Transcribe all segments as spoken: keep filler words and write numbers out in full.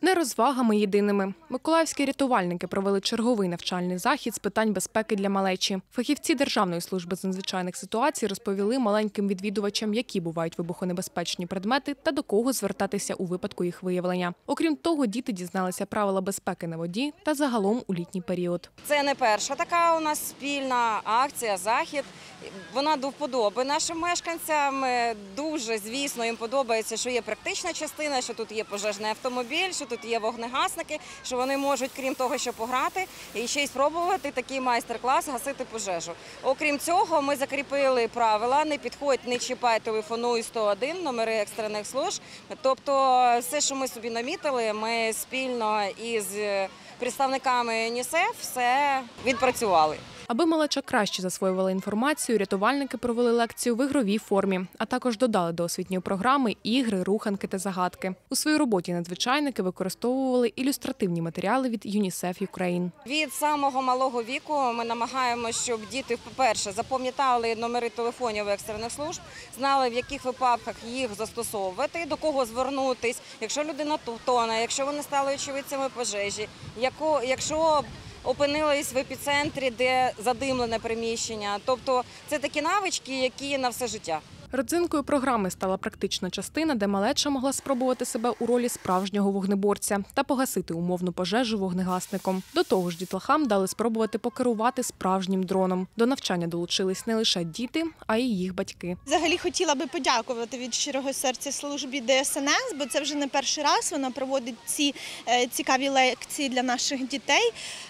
Не розвагами єдиними. Миколаївські рятувальники провели черговий навчальний захід з питань безпеки для малечі. Фахівці Державної служби з надзвичайних ситуацій розповіли маленьким відвідувачам, які бувають вибухонебезпечні предмети та до кого звертатися у випадку їх виявлення. Окрім того, діти дізналися правила безпеки на воді та загалом у літній період. Це не перша така у нас спільна акція, захід. Вона до вподоби нашим мешканцям. Дуже, звісно, їм подобається, що є практична частина, що тут є пожежний автомобіль, що тут є вогнегасники, що вони можуть, крім того, що пограти, і ще й спробувати такий майстер-клас гасити пожежу. Окрім цього, ми закріпили правила «не підходь, не чіпай, телефонуй сто один», номери екстрених служб. Тобто все, що ми собі намітили, ми спільно із представниками ЮНІСЕФ все відпрацювали. Аби малеча краще засвоювала інформацію, рятувальники провели лекцію в ігровій формі, а також додали до освітньої програми ігри, руханки та загадки. У своїй роботі надзвичайники використовували ілюстративні матеріали від ЮНІСЕФ Україн. Від самого малого віку ми намагаємося, щоб діти, по-перше, запам'ятали номери телефонів екстрених служб, знали, в яких випадках їх застосовувати, до кого звернутись, якщо людина тоне, якщо вони стали очевидцями пожежі, якщо опинились в епіцентрі, де задимлене приміщення. Тобто це такі навички, які на все життя. Родзинкою програми стала практична частина, де малеча могла спробувати себе у ролі справжнього вогнеборця та погасити умовну пожежу вогнегасником. До того ж, дітлахам дали спробувати покерувати справжнім дроном. До навчання долучились не лише діти, а й їх батьки. Взагалі хотіла би подякувати від щирого серця службі Д С Н С, бо це вже не перший раз вона проводить ці цікаві лекції для наших дітей.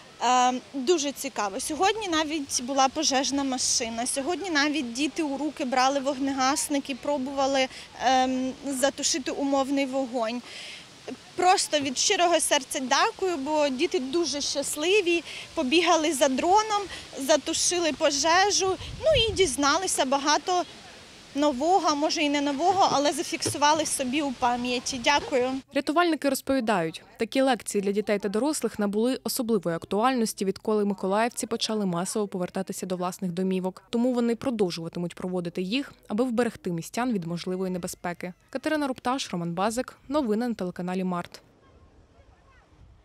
Дуже цікаво. Сьогодні навіть була пожежна машина, сьогодні навіть діти у руки брали вогнегасники, пробували ем, затушити умовний вогонь. Просто від щирого серця дякую, бо діти дуже щасливі, побігали за дроном, затушили пожежу, ну і дізналися багато нового, може і не нового, але зафіксували собі у пам'яті. Дякую. Рятувальники розповідають, такі лекції для дітей та дорослих набули особливої актуальності, відколи миколаївці почали масово повертатися до власних домівок. Тому вони продовжуватимуть проводити їх, аби вберегти містян від можливої небезпеки. Катерина Рупташ, Роман Базик. Новини на телеканалі Март.